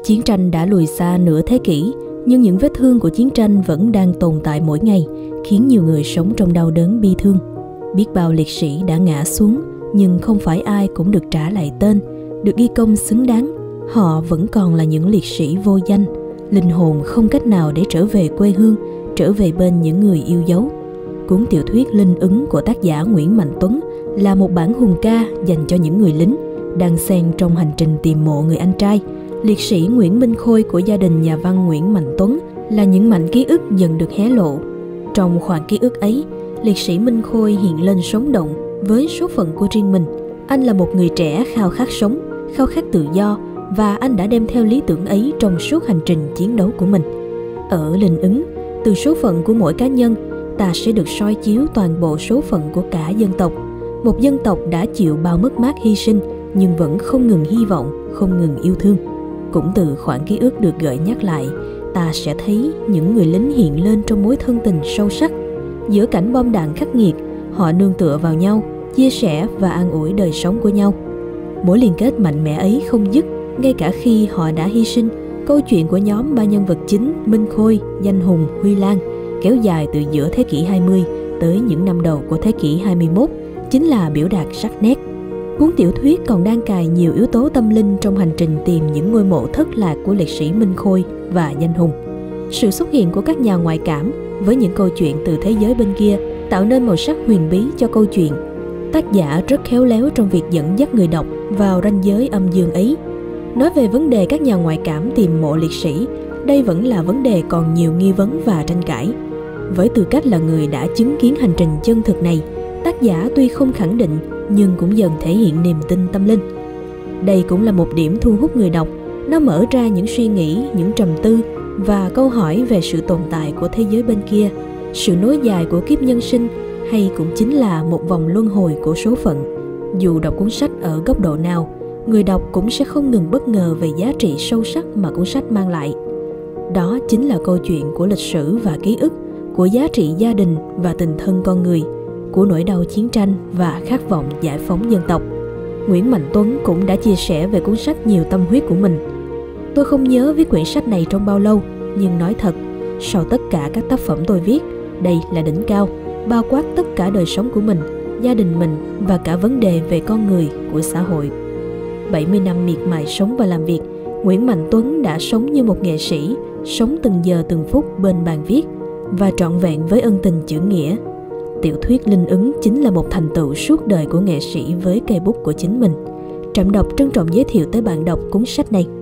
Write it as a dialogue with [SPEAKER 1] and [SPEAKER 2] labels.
[SPEAKER 1] Chiến tranh đã lùi xa nửa thế kỷ, nhưng những vết thương của chiến tranh vẫn đang tồn tại mỗi ngày, khiến nhiều người sống trong đau đớn bi thương. Biết bao liệt sĩ đã ngã xuống, nhưng không phải ai cũng được trả lại tên, được ghi công xứng đáng. Họ vẫn còn là những liệt sĩ vô danh, linh hồn không cách nào để trở về quê hương, trở về bên những người yêu dấu. Cuốn tiểu thuyết Linh ứng của tác giả Nguyễn Mạnh Tuấn là một bản hùng ca dành cho những người lính đang xen trong hành trình tìm mộ người anh trai. Liệt sĩ Nguyễn Minh Khôi của gia đình nhà văn Nguyễn Mạnh Tuấn là những mảnh ký ức dần được hé lộ. Trong khoảng ký ức ấy, liệt sĩ Minh Khôi hiện lên sống động với số phận của riêng mình. Anh là một người trẻ khao khát sống, khao khát tự do, và anh đã đem theo lý tưởng ấy trong suốt hành trình chiến đấu của mình. Ở Linh ứng, từ số phận của mỗi cá nhân, ta sẽ được soi chiếu toàn bộ số phận của cả dân tộc. Một dân tộc đã chịu bao mất mát hy sinh, nhưng vẫn không ngừng hy vọng, không ngừng yêu thương. Cũng từ khoảng ký ức được gợi nhắc lại, ta sẽ thấy những người lính hiện lên trong mối thân tình sâu sắc. Giữa cảnh bom đạn khắc nghiệt, họ nương tựa vào nhau, chia sẻ và an ủi đời sống của nhau. Mối liên kết mạnh mẽ ấy không dứt, ngay cả khi họ đã hy sinh. Câu chuyện của nhóm ba nhân vật chính Minh Khôi, Danh Hùng, Huy Lan kéo dài từ giữa thế kỷ 20 tới những năm đầu của thế kỷ 21, chính là biểu đạt sắc nét. Cuốn tiểu thuyết còn đang cài nhiều yếu tố tâm linh trong hành trình tìm những ngôi mộ thất lạc của liệt sĩ Minh Khôi và Danh Hùng. Sự xuất hiện của các nhà ngoại cảm với những câu chuyện từ thế giới bên kia tạo nên màu sắc huyền bí cho câu chuyện. Tác giả rất khéo léo trong việc dẫn dắt người đọc vào ranh giới âm dương ấy. Nói về vấn đề các nhà ngoại cảm tìm mộ liệt sĩ, đây vẫn là vấn đề còn nhiều nghi vấn và tranh cãi. Với tư cách là người đã chứng kiến hành trình chân thực này, tác giả tuy không khẳng định nhưng cũng dần thể hiện niềm tin tâm linh. Đây cũng là một điểm thu hút người đọc. Nó mở ra những suy nghĩ, những trầm tư và câu hỏi về sự tồn tại của thế giới bên kia, sự nối dài của kiếp nhân sinh, hay cũng chính là một vòng luân hồi của số phận. Dù đọc cuốn sách ở góc độ nào, người đọc cũng sẽ không ngừng bất ngờ về giá trị sâu sắc mà cuốn sách mang lại. Đó chính là câu chuyện của lịch sử và ký ức, của giá trị gia đình và tình thân con người, của nỗi đau chiến tranh và khát vọng giải phóng dân tộc. Nguyễn Mạnh Tuấn cũng đã chia sẻ về cuốn sách nhiều tâm huyết của mình. Tôi không nhớ viết quyển sách này trong bao lâu, nhưng nói thật, sau tất cả các tác phẩm tôi viết, đây là đỉnh cao, bao quát tất cả đời sống của mình, gia đình mình và cả vấn đề về con người của xã hội. 70 năm miệt mài sống và làm việc, Nguyễn Mạnh Tuấn đã sống như một nghệ sĩ, sống từng giờ từng phút bên bàn viết và trọn vẹn với ân tình chữ nghĩa. Tiểu thuyết Linh ứng chính là một thành tựu suốt đời của nghệ sĩ với cây bút của chính mình. Trạm đọc trân trọng giới thiệu tới bạn đọc cuốn sách này.